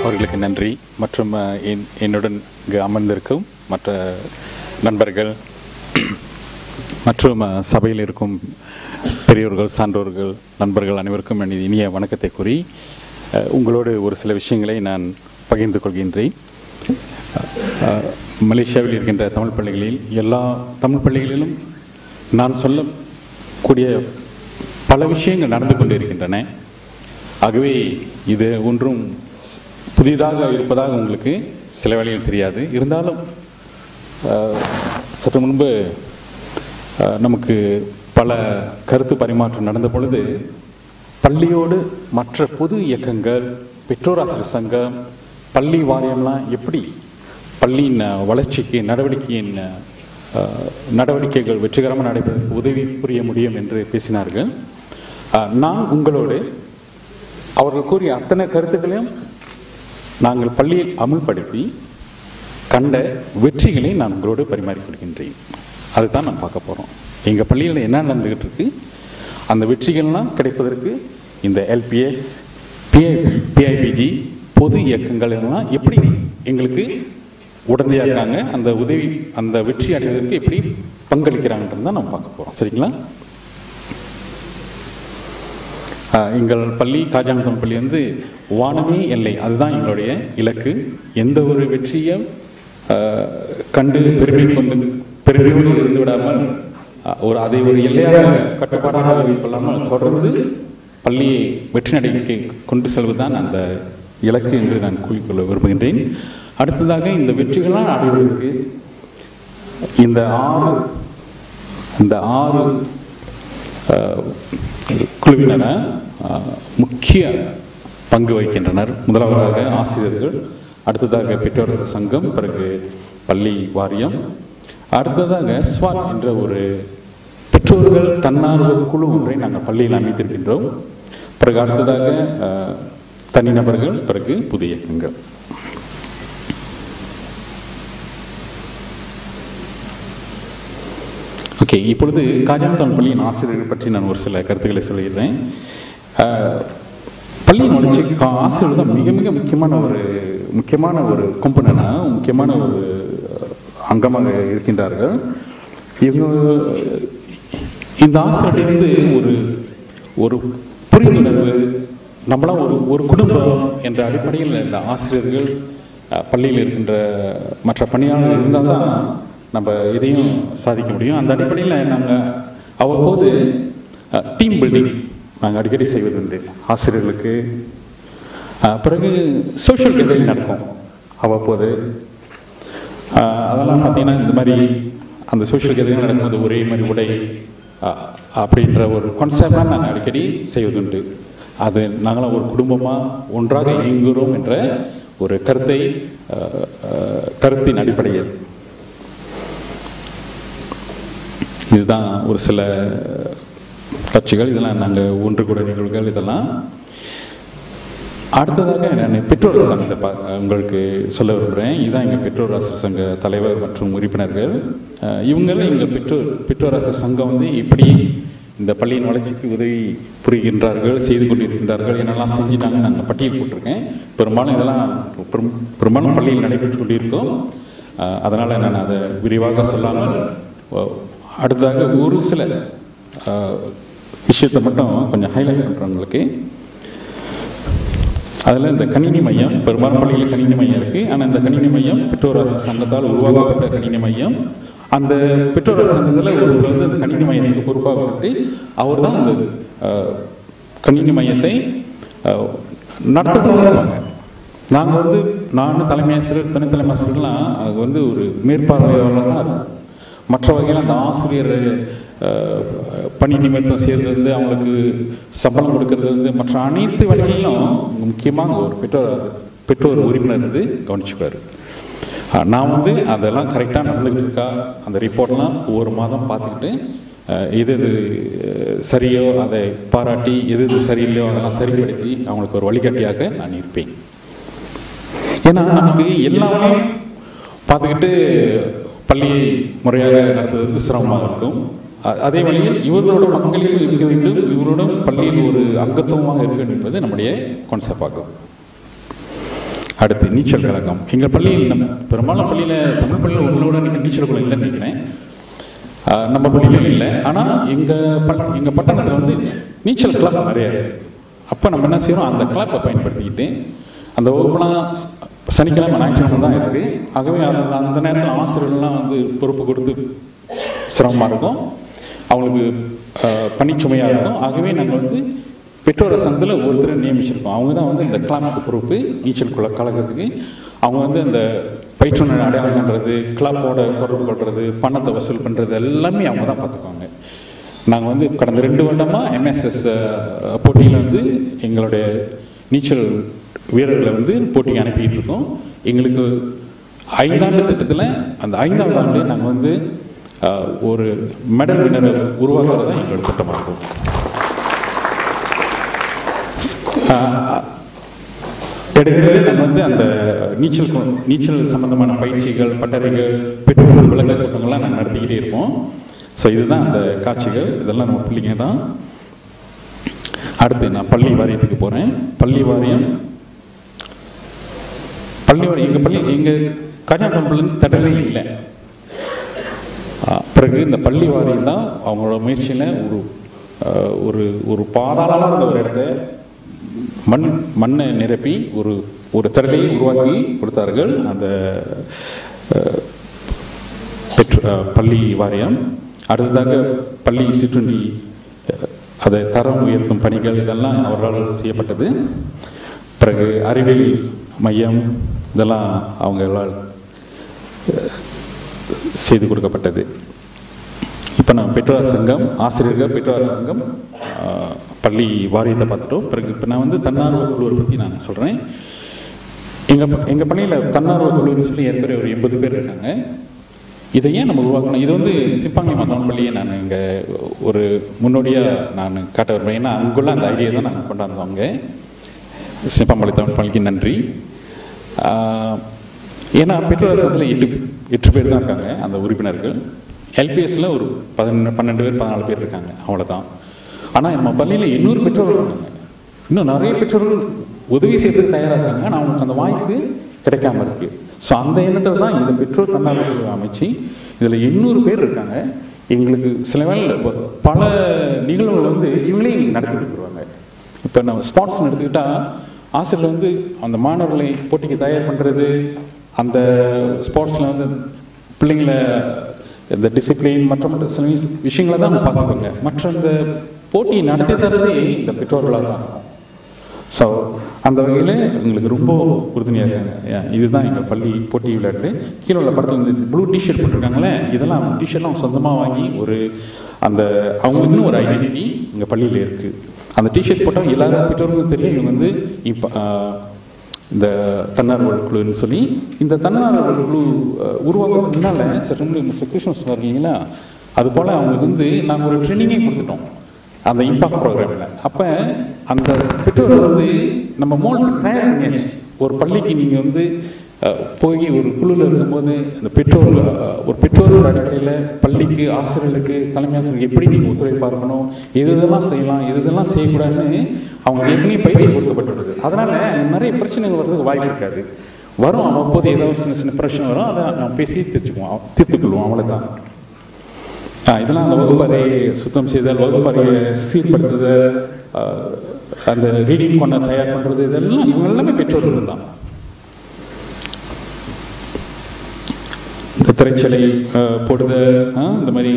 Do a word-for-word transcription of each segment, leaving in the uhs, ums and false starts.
அவர்களுக்கு நன்றி. மற்றும் என்னுடன் இங்கு அமர்ந்திருக்கும் மற்ற நண்பர்கள் மற்றும் சபையில் இருக்கும் பெரியோர்கள், சான்றோர்கள், நண்பர்கள் அனைவருக்கும் என் இனிய வணக்கத்தை கூறி உங்களோடு ஒரு சில விஷயங்களை நான் பகிர்ந்து கொள்கின்றேன். மலேசியாவில் இருக்கின்ற தமிழ் பள்ளிகளில் எல்லா தமிழ் பள்ளிகளிலும் நான் சொல்லக்கூடிய பல விஷயங்கள் நடந்து கொண்டு இருக்கின்றன. ஆகவே இது ஒன்றும் புதிதாக இருப்பதாக உங்களுக்கு சில வேளையில் தெரியாது. இருந்தாலும் சற்று முன்பு நமக்கு பல கருத்து பரிமாற்றம் நடந்த பொழுது பள்ளியோடு மற்ற பொது இயக்கங்கள், பெற்றோர் ஆசிரியர் சங்கம், பள்ளி வாரியம்லாம் எப்படி பள்ளியின் வளர்ச்சிக்கு நடவடிக்கையின் நடவடிக்கைகள் வெற்றிகரமாக நடைபெறுவதற்கு உதவி புரிய முடியும் என்று பேசினார்கள். நான் உங்களோடு அவர்கள் கூறிய அத்தனை கருத்துக்களையும் நாங்கள் பள்ளியில் அமுல்படுத்தி கண்ட வெற்றிகளை நான் உங்களோடு பரிமாறிக்கொள்கின்றேன். அதுதான் நான் பார்க்க போகிறோம். எங்கள் பள்ளியில் என்ன நடந்துக்கிட்டு இருக்கு, அந்த வெற்றிகள்லாம் கிடைப்பதற்கு இந்த எல்பிஎஸ், பிஐ பிஐபிஜி பொது இயக்கங்கள் எல்லாம் எப்படி எங்களுக்கு உடந்தையாக இருக்காங்க, அந்த உதவி அந்த வெற்றி அடைவதற்கு எப்படி பங்களிக்கிறாங்கன்றது தான் நம்ம பார்க்க போகிறோம். சரிங்களா? எங்கள் பள்ளி காஜாங்கத்தம் பள்ளி வந்து வானமே எல்லை, அதுதான் எங்களுடைய இலக்கு. எந்த ஒரு வெற்றியும் கண்டு பெருமை கொண்டு பெருமையோடு இருந்து விடாமல் ஒரு அதை ஒரு எல்லையாக கட்டுப்பாடாக வைக்கொள்ளாமல் தொடர்ந்து பள்ளியை வெற்றி நடைமுறைக்கு கொண்டு செல்வதுதான் அந்த இலக்கு என்று நான் கூறிக்கொள்ள விரும்புகின்றேன். அடுத்ததாக இந்த வெற்றிகளால் அடைவதற்கு இந்த ஆறு இந்த ஆறு குழுவினர் முக்கிய பங்கு வகிக்கின்றனர். முதலாவதாக ஆசிரியர்கள், அடுத்ததாக பெற்றோர் சங்கம், பிறகு பள்ளி வாரியம், அடுத்ததாக ஸ்வாட் என்ற ஒரு பெற்றோர்கள் தன்னார்வ குழு ஒன்றை நாங்கள் பள்ளியில் அமைத்திருக்கின்றோம். பிறகு அடுத்ததாக தனிநபர்கள், பிறகு புதிய இயக்கங்கள். ஓகே, இப்பொழுது காஜாங்கத்தம் பள்ளியின் ஆசிரியர்கள் பற்றி நான் ஒரு சில கருத்துக்களை சொல்லிடுறேன். பள்ளியின் வளர்ச்சிக்கு ஆசிரியர்கள் தான் மிக மிக முக்கியமான ஒரு முக்கியமான ஒரு கொம்பனனா முக்கியமான ஒரு அங்கமாக இருக்கின்றார்கள். இவங்க இந்த ஆசிரியர் வந்து ஒரு ஒரு புரிந்துணர்வு, நம்மளாம் ஒரு ஒரு குடும்பம் என்ற அடிப்படையில் இந்த ஆசிரியர்கள் பள்ளியில் இருக்கின்ற மற்ற பணியாளர்கள் இருந்தால் தான் நம்ம இதையும் சாதிக்க முடியும். அந்த அடிப்படையில் நாங்கள் அவ்வப்போது டீம் பில்டிங் நாங்கள் அடிக்கடி செய்வது உண்டு ஆசிரியர்களுக்கு. பிறகு சோஷியல் கேதரிங் நடக்கும் அவ்வப்போது. அதெல்லாம் பார்த்தீங்கன்னா இந்த மாதிரி அந்த சோஷியல் கேதரிங் நடக்கும்போது ஒரே மாதிரி உடை அப்படின்ற ஒரு கான்செப்டாக நாங்கள் அடிக்கடி செய்வதுண்டு. அது நாங்களாம் ஒரு குடும்பமாக ஒன்றாக இயங்குகிறோம் என்ற ஒரு கருத்தை கருத்தின் அடிப்படையில் இதுதான் ஒரு சில கட்சிகள், இதெல்லாம் நாங்கள் ஒன்று கூட நிகழ்வுகள் இதெல்லாம். அடுத்ததாக நான் பெற்றோர் சங்கத்தை பா உங்களுக்கு சொல்ல விரும்புகிறேன். இதுதான் எங்கள் பெற்றோர் ஆசிரியர் சங்க தலைவர் மற்றும் உறுப்பினர்கள். இவங்களும் எங்கள் பெற்றோர் பெற்றோர் ஆசிரியர் சங்கம் வந்து இப்படி இந்த பள்ளியின் வளர்ச்சிக்கு உதவி புரிகின்றார்கள், செய்து கொண்டிருக்கின்றார்கள், என்னெல்லாம் செஞ்சுட்டாங்கன்னு நாங்கள் பட்டியல் போட்டிருக்கேன். பெரும்பாலும் இதெல்லாம் பெரும்பாலும் பள்ளியில் நடைபெற்று கொண்டிருக்கோம். அதனால் நான் அதை விரிவாக சொல்லாமல் அடுத்ததாக ஒரு சில விஷயத்தை மட்டும் கொஞ்சம் ஹைலைட் பண்ணுறவங்களுக்கு. அதில் இந்த கணினி மையம், பெரும்பாலும் பள்ளியில் கணினி மையம் இருக்குது. ஆனால் இந்த கணினி மையம் பெற்றோர் ஆசிரியர் சங்கத்தால் உருவாக்கப்பட்ட கணினி மையம். அந்த பெற்றோர் ஆசிரியர் சங்கத்தில் ஒரு வந்து அந்த கணினி மையத்துக்கு பொறுப்பாக விட்டு அவர் தான் அந்த கணினி மையத்தை நடத்துகிறதா இருப்பாங்க. நாங்கள் வந்து நான் தலைமை ஆசிரியர், துணை தலைமை ஆசிரியர்லாம் அது வந்து ஒரு மேற்பார்வையாளராக தான் இருக்கும். மற்ற வகையில் அந்த ஆசிரியர் பணி நிமித்தம் சேர்ந்து அவங்களுக்கு சம்பளம் கொடுக்கறது வந்து மற்ற அனைத்து வழிகளிலும் முக்கியமாக ஒரு பெற்றோர் பெற்றோர் உறுப்பினர் வந்து கவனிச்சுப்பார். நான் வந்து அதெல்லாம் கரெக்டாக நடந்துக்கிட்டு இருக்கா, அந்த ரிப்போர்ட்லாம் ஒவ்வொரு மாதம் பார்த்துக்கிட்டு எது எது சரியோ அதை பாராட்டி, எது எது சரியில்லையோ அதெல்லாம் சரிப்படுத்தி அவங்களுக்கு ஒரு வழிகாட்டியாக நான் இருப்பேன். ஏன்னா நமக்கு எல்லாமே பார்த்துக்கிட்டு பள்ளியை முறையாக நடத்துவதற்கு சிரமமாக இருக்கும். அதே வழியில் இவர்களோட பங்களிப்பு இருக்க வேண்டும், இவரோட பள்ளியில் ஒரு அங்கத்துவமாக இருக்க வேண்டும் என்பது நம்முடைய கான்செப்ட் ஆகும். அடுத்து நீச்சல் கழகம். எங்கள் பள்ளியில் நம்ம பெரும்பாலும் பள்ளியில் தமிழ் பள்ளியில் உங்களோட நீங்கள் நீச்சல் குளம் இல்லைன்னு நினைக்கிறேன். நம்ம பள்ளியிலும் இல்லை. ஆனால் எங்கள் ப எங்கள் பட்டணத்தில் வந்து நீச்சல் கிளப் நிறையா இருக்குது. அப்போ நம்ம என்ன செய்கிறோம், அந்த கிளப்பை பயன்படுத்திக்கிட்டு அந்த வகுப்புலாம் சனிக்கிழமை ஞாயிற்றுக்கிழமை தான் இருக்குது. ஆகவே அந்த அந்த நேரத்தில் ஆசிரியர்கள்லாம் வந்து பொறுப்பு கொடுத்து சிரமமாக இருக்கும், அவங்களுக்கு பணிச்சுமையாக இருக்கும். ஆகவே நாங்கள் வந்து பெற்றோர் சங்கத்தில் ஒருத்தரை நியமிச்சிருக்கோம். அவங்க தான் வந்து இந்த கிளப்புக்கு பொறுப்பு, நீச்சல் குள கழகத்துக்கு. அவங்க வந்து அந்த பயிற்றுனர் அடையாளம் பண்ணுறது, கிளப்போட தொடர்பு கொள்வது, பணத்தை வசூல் பண்ணுறது எல்லாமே அவங்க தான் பார்த்துக்குவாங்க. நாங்கள் வந்து கடந்த ரெண்டு வருடமாக எம்எஸ்எஸ் போட்டியில் வந்து எங்களுடைய நீச்சல் வீரர்களை வந்து போட்டிக்கு அனுப்பிட்டு இருக்கோம். எங்களுக்கு ஐந்தாண்டு திட்டத்தில் அந்த ஐந்தாவது ஆண்டு நாங்கள் வந்து ஒரு மெடல் வின்னரை உருவாக்குறது தான் எங்களோட திட்டமாக இருக்கும். இடையிடையே நம்ம வந்து அந்த நீச்சல் நீச்சல் சம்பந்தமான பயிற்சிகள், பட்டறைகள், பெற்றோர்கள் விளக்க கூட்டங்கள்லாம் நாங்கள் நடத்திக்கிட்டே இருப்போம். ஸோ இதுதான் அந்த காட்சிகள். இதெல்லாம் நம்ம பிள்ளைங்க தான். அடுத்து நான் பள்ளி வாரியத்துக்கு போகிறேன். பள்ளி வாரியம் பள்ளி வாரியம் எங்கள் பள்ளி எங்கள் கன்னியாகுமரியிலேருந்து தடவே இல்லை. பிறகு இந்த பள்ளி வாரியம் தான் அவங்களோட முயற்சியில் ஒரு ஒரு ஒரு பாதாளமான ஒரு இடத்த மண் மண்ணை நிரப்பி ஒரு ஒரு திரளையை உருவாக்கி கொடுத்தார்கள் அந்த பெற்ற பள்ளி வாரியம். அடுத்ததாக பள்ளி சிற்றுண்டி அதை தரம் உயர்த்தும் பணிகள் இதெல்லாம் அவர்களால் செய்யப்பட்டது. பிறகு அறிவியல் மையம் இதெல்லாம் அவங்களால் செய்து கொடுக்கப்பட்டது. இப்போ நான் பெற்றோர் சங்கம், ஆசிரியர்கள் பெற்றோர் சங்கம், பள்ளி வாரியத்தை பார்த்துட்டோம். பிறகு இப்போ நான் வந்து தன்னார்வ குழுவை பற்றி நான் சொல்கிறேன். எங்கள் எங்கள் பள்ளியில் தன்னார்வ குழுன்னு சொல்லி ஏற்கனவே ஒரு எண்பது பேர் இருக்காங்க. இதை ஏன் நம்ம உருவாக்கணும்? இது வந்து சிப்பாங்கி மதம் பள்ளியை நான் இங்கே ஒரு முன்னோடியாக நான் காட்ட வருவேன். ஏன்னா அங்குள்ள அந்த ஐடியா தான் நாங்கள் கொண்டாந்தோங்க. சிப்பாம்பள்ளி தமிழ் பள்ளிக்கு நன்றி. ஏன்னா பெற்றோர் சங்கத்தில் எட்டு எட்டு பேர் தான் இருக்காங்க அந்த உறுப்பினர்கள். எல்பிஎஸ்ல ஒரு பதினெண்டு பன்னெண்டு பேர் பதினாலு பேர் இருக்காங்க, அவ்வளோதான். ஆனால் நம்ம பள்ளியில் எண்ணூறு பெற்றோர்கள் இருக்காங்க. இன்னும் நிறைய பெற்றோர்கள் உதவி செய்யறதுக்கு தயாராக இருக்காங்க. ஆனால் அவங்களுக்கு அந்த வாய்ப்பு கிடைக்காம இருக்கு. ஸோ அந்த எண்ணத்தில் தான் இந்த பெற்றோர் தன்னார்வ அமைச்சு இதில் எண்ணூறு பேர் இருக்காங்க. எங்களுக்கு சில வேலை பல நிகழ்வுகள் வந்து இவங்களே நடத்தி கொடுத்துருவாங்க. இப்போ நம்ம ஸ்போர்ட்ஸ் எடுத்துக்கிட்டால் ஆசிரியர் வந்து அந்த மாணவர்களை போட்டிக்கு தயார் பண்ணுறது, அந்த ஸ்போர்ட்ஸில் வந்து பிள்ளைங்களை இந்த டிசிப்ளின் மற்ற மற்ற சில விஷயங்களை தான் நம்ம பார்த்துக்கோங்க. மற்ற அந்த போட்டியை நடத்தி தரதே இந்த பெற்றோர்களாக தான். ஸோ அந்த வகையில் எங்களுக்கு ரொம்ப உறுதுணையாக இருக்காங்க. இதுதான் எங்கள் பள்ளி போட்டி விளையாட்டு. கீழே உள்ள படத்தில் வந்து ப்ளூ டிஷர்ட் போட்டிருக்காங்களே, இதெல்லாம் டிஷர்ட்லாம் சொந்தமாக வாங்கி ஒரு அந்த அவங்களுக்குன்னு ஒரு ஐடென்டிட்டி எங்கள் பள்ளியில் இருக்குது. அந்த டிஷர்ட் போட்டால் எல்லாரும் பெற்றோர்களுக்கும் தெரியும் இவங்க வந்து இப்போ இந்த தன்னார்வ குழுன்னு சொல்லி. இந்த தன்னார்வ குழு உருவாக்குறதுக்கு முன்னால் சற்று மிஸ்டர் கிருஷ்ணன் சொன்னார் இல்லைங்களா, அது போல் அவங்களுக்கு வந்து நாங்கள் ஒரு ட்ரைனிங்கே கொடுத்துட்டோம் அந்த இம்பாக்ட் ப்ரோக்ராமில். அப்போ அந்த பெற்றோர்கள் வந்து நம்ம மோல் தயார் பண்ணியாச்சு. ஒரு பள்ளிக்கு நீங்கள் வந்து போய் ஒரு குழுவில் இருக்கும்போது அந்த பெற்றோர் ஒரு பெற்றோர்கள் அடிப்படையில் பள்ளிக்கு ஆசிரியர்களுக்கு தலைமை ஆசிரியருக்கு எப்படி நீங்கள் ஒத்துழைப்பாக இருக்கணும், எது இதெல்லாம் செய்யலாம் எது இதெல்லாம் செய்யக்கூடாதுன்னு அவங்க ஏற்கனவே பயிற்சி கொடுக்கப்பட்டுள்ளது. அதனால் நிறைய பிரச்சனைகள் வர்றதுக்கு வாய்ப்பு இருக்காது. வரும் அவ்வப்போது ஏதாவது சின்ன சின்ன பிரச்சனை வரும், அதை நம்ம பேசி தீர்த்துக்குவோம் தீர்த்துக்கொள்வோம் அவ்வளோதான். இதெல்லாம் அந்த வகுப்பறையை சுத்தம் செய்தல், வகுப்பறையை சீர்படுத்துதல், அந்த ரீடிங் பண்ண தயார் பண்ணுறது, இதெல்லாம் இவங்க எல்லாமே பெற்றோர்கள் தான். இந்த திரைச்சலை போடுதல், இந்த மாதிரி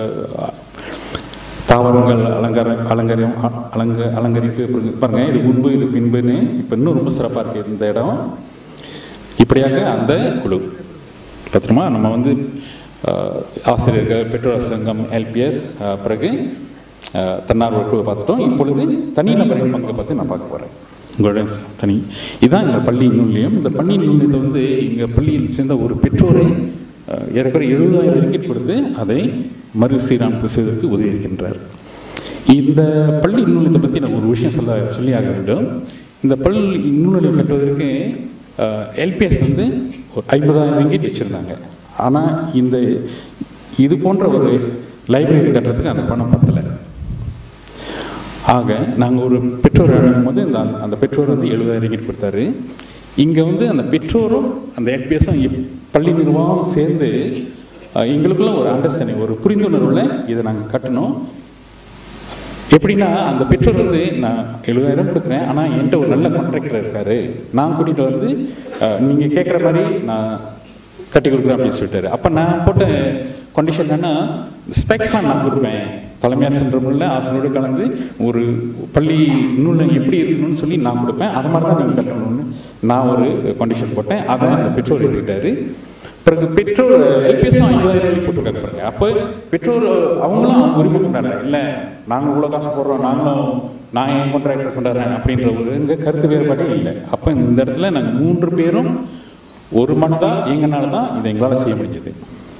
தாவரங்கள் அலங்காரம் அலங்காரம் அலங்க அலங்கரிப்பு பாருங்க. இது முன்பு இது பின்புன்னு இப்போ இன்னும் ரொம்ப சிறப்பாக இருக்குது இந்த இடம். இப்படியாக அந்த குழு பத்திரமா நம்ம வந்து ஆசிரியர்கள், பெற்றோர் சங்கம், எல்பிஎஸ், பிறகு தன்னார்வ குழு பார்த்துட்டோம். இப்பொழுது தனிநபரின் பங்கை பற்றி நான் பார்க்க போகிறேன். உங்களுடைய தனி இதுதான் எங்கள் பள்ளி நூலியம். இந்த பள்ளி நூலியத்தை வந்து எங்கள் பள்ளியில் சேர்ந்த ஒரு பெற்றோரை ஏறக்குறைய எழுபதாயிரம் ரிங்கிட் கொடுத்து அதை மறுசீரமைப்பு செய்வதற்கு உதவி இருக்கின்றார். இந்த பள்ளி நூலியத்தை பற்றி நான் ஒரு விஷயம் சொல்ல சொல்லி ஆக வேண்டும். இந்த பள்ளி நூலியம் கட்டுவதற்கு எல்பிஎஸ் வந்து ஒரு ஐம்பதாயிரம் ரிங்கிட் வச்சுருந்தாங்க. ஆனால் இந்த இது போன்ற ஒரு லைப்ரரி கட்டுறதுக்கு அந்த பணம் பத்தலை. ஆக நாங்கள் ஒரு பெற்றோர் அணுகும் போது இந்த அந்த பெற்றோர் வந்து எழுபதாயிரம் ரிங்கிட் கொடுத்தாரு. இங்கே வந்து அந்த பெற்றோரும் அந்த எஃபிஎஸும் பள்ளி நிர்வாகம் சேர்ந்து எங்களுக்குள்ள ஒரு அண்டர்ஸ்டாண்டிங், ஒரு புரிந்துணர்வில் இதை நாங்கள் கட்டணும். எப்படின்னா அந்த பெற்றோர் வந்து நான் எழுபதாயிரம் கொடுக்குறேன், ஆனால் என்கிட்ட ஒரு நல்ல கான்ட்ராக்டர் இருக்கார், நான் கூட்டிகிட்டு வந்து நீங்கள் கேட்குற மாதிரி நான் கட்டி கொடுக்குறேன் அப்படின்னு சொல்லிட்டாரு. அப்போ நான் போட்ட கண்டிஷன் என்னென்னா, ஸ்பெக்ஸ்லாம் நான் கொடுப்பேன், தலைமையார் சென்றமுள்ள ஆசிரியரோடு கலந்து ஒரு பள்ளி நூல் எப்படி இருக்கணும்னு சொல்லி நான் கொடுப்பேன், அது மாதிரி தான் நீங்கள் கட்டணும்னு நான் ஒரு கண்டிஷன் போட்டேன். அதை அந்த பெற்றோர் எழுதிட்டாரு. பிறகு பெற்றோர் எல்பிஎஸும் ஐம்பதாயிரம் வழி போட்டுருக்காங்க பாருங்க. அப்போ பெற்றோர் அவங்களும் அவங்க உரிமை கொண்டாடுறாங்க, இல்லை நாங்கள் இவ்வளோ காசு போடுறோம், நாங்களும் நான் என் கான்ட்ராக்டர் கொண்டாடுறேன் அப்படின்ற ஒரு எங்கள் கருத்து வேறுபாடே இல்லை. அப்போ இந்த இடத்துல நாங்கள் மூன்று பேரும் ஒரு மனதாக எங்கனால தான் இதை எங்களால் செய்ய முடிஞ்சது.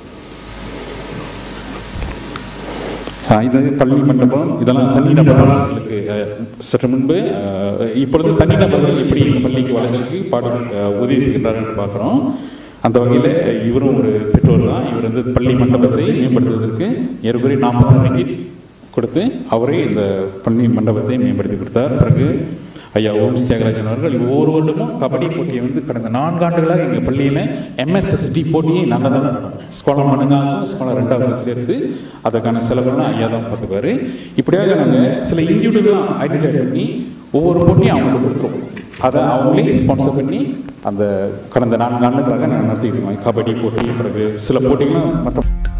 இது பள்ளி மண்டபம், இதெல்லாம் தனிநபர்களுக்கு சற்று முன்பு இப்பொழுது தனிநபர்கள் எப்படி இந்த பள்ளிக்கு வளர்ச்சிக்கு பாடு உதவி செய்கின்றார்கள் பார்க்குறோம். அந்த வகையில் இவரும் ஒரு பெற்றோர் தான். இவர் வந்து பள்ளி மண்டபத்தை மேம்படுத்துவதற்கு ஏற்கனவே நாற்பது ரிங்கிட் கொடுத்து அவரே இந்த பள்ளி மண்டபத்தை மேம்படுத்தி கொடுத்தார். பிறகு ஐயா ஓம் தியாகராஜன் அவர்கள் ஒவ்வொரு வருடமும் கபடி போட்டியை வந்து கடந்த நான்கு ஆண்டுகளாக எங்கள் பள்ளியில் எம்எஸ்எஸ்டி போட்டியை நாங்கள் தான் நடத்தோம். ஸ்காலர் மனுங்காகவும் ஸ்காலர் ரெண்டாவது சேர்த்து அதற்கான செலவெல்லாம் ஐயா தான் பார்த்துக்குவார். இப்படியாக நாங்கள் சில இண்டிவிஜுவலாக ஐடென்டிஃபை பண்ணி ஒவ்வொரு போட்டியும் அவங்களுக்கு கொடுத்துருவோம். அதை அவங்களே ஸ்பான்சர் பண்ணி அந்த கடந்த நான்கு ஆண்டுகளாக நாங்கள் நடத்திட்டு இருக்கோம். கபடி போட்டி, பிறகு சில போட்டிகளும் மற்ற